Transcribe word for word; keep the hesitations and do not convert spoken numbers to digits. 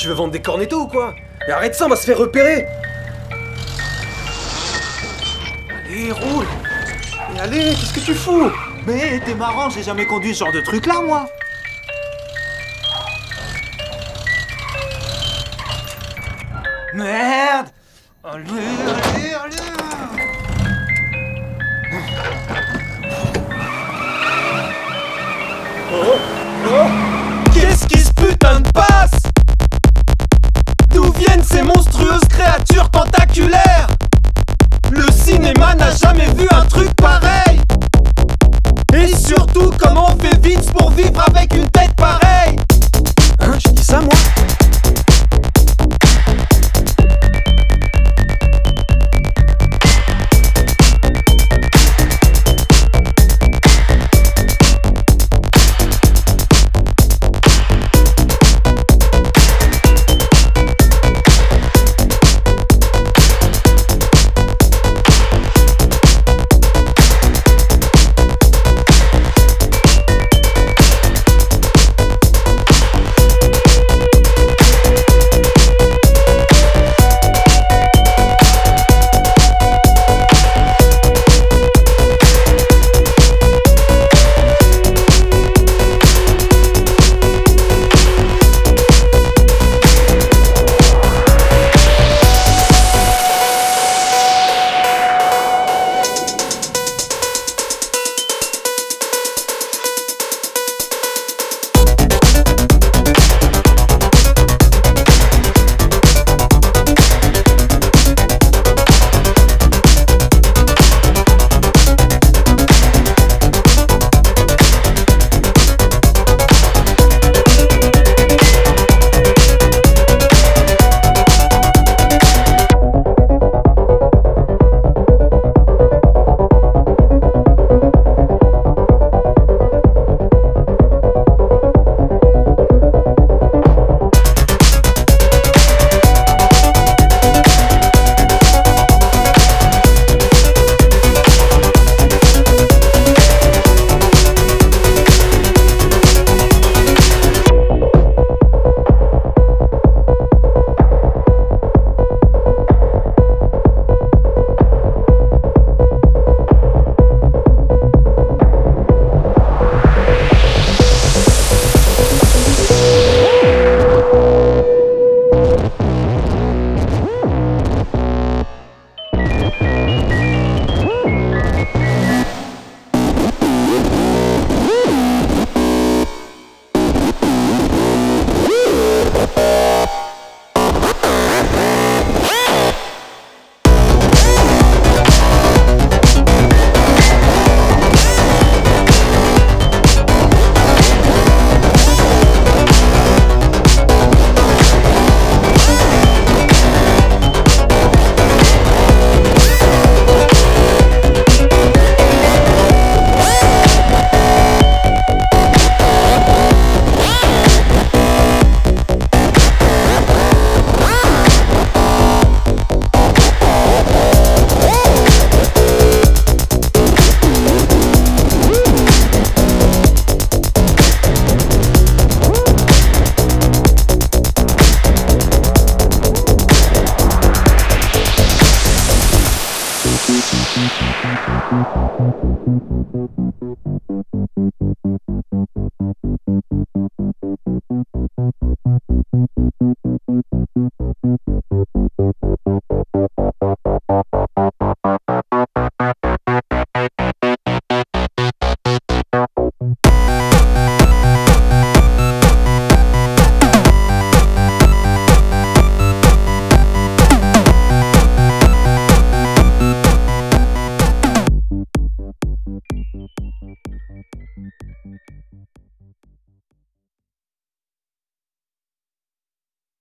Tu veux vendre des cornettos ou quoi? Mais arrête ça, on va se faire repérer. Allez, roule. Et allez, qu'est-ce que tu fous? Mais t'es marrant, j'ai jamais conduit ce genre de truc là, moi. Merde. Allez, allez, allez. Oh, oh. Qu'est-ce qui se putain de passe? D'où viennent ces monstrueuses créatures tentaculaires? Le cinéma n'a jamais vu un truc pareil. Et surtout, comment on fait Vince pour vivre avec une